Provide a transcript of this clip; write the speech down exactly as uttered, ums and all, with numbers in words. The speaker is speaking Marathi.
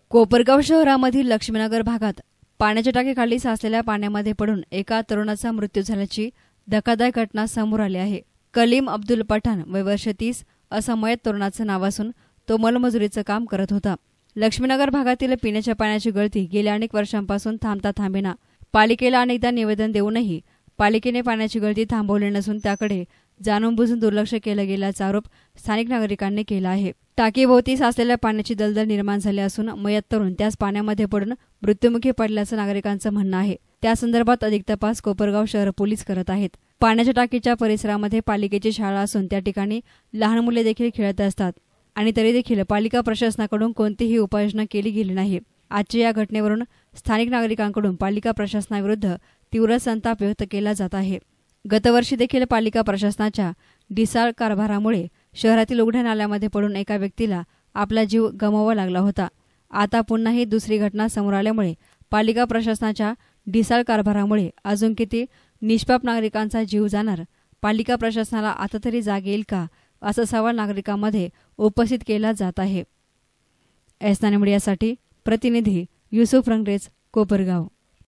कोपरगाव शहरामधील लक्ष्मीनगर भागात पाण्याच्या टाकीखाली साचलेल्या पाण्यामध्ये पडून एका तरुणाचा मृत्यू झाल्याची धक्कादायक घटना समोर आली आहे। कलीम अब्दुल पठाण वय वर्ष तीस असं मयत तरुणाचं नाव असून तो मोलमजुरीचं काम करत होता। लक्ष्मीनगर भागातील पिण्याच्या पाण्याची गळती गेल्या अनेक वर्षांपासून थांबता थांबेना। पालिकेला अनेकदा निवेदन देऊनही पालिकेने पाण्याची गळती थांबवली नसून त्याकडे जाणून बुजून दुर्लक्ष केलं गेल्याचा आरोप स्थानिक नागरिकांनी केला आहे। टाकीभोवती साचलेल्या पाण्याची दलदल निर्माण झाली असून मयत तरुण त्याच पाण्यामध्ये पडून मृत्युमुखी पडल्याचं नागरिकांचं म्हणणं आहे। त्या संदर्भात अधिक तपास कोपरगाव शहर पोलीस करत आहेत। पाण्याच्या टाकीच्या परिसरामध्ये पालिकेची शाळा असून त्या ठिकाणी लहान मुले देखील खेळत असतात आणि तरी देखील पालिका प्रशासनाकडून कोणतीही उपाययोजना केली गेली नाही। आजच्या या घटनेवरून स्थानिक नागरिकांकडून पालिका प्रशासनाविरुद्ध तीव्र संताप व्यक्त केला जात आहे। गतवर्षी देखील पालिका प्रशासनाच्या ढिसाळ कारभारामुळे शहरातील उघड्या नाल्यामध्ये पडून एका व्यक्तीला आपला जीव गमवावा लागला होता। आता पुन्हा ही दुसरी घटना समोर आल्यामुळे पालिका प्रशासनाच्या ढिसाळ कारभारामुळे अजून किती निष्पाप नागरिकांचा जीव जाणार, पालिका प्रशासनाला आता तरी जाग येईल का, असा सवाल नागरिकांमध्ये उपस्थित केला जात आहे। एस नाइन मीडियासाठी प्रतिनिधी युसुफ रंगरेज, कोपरगाव।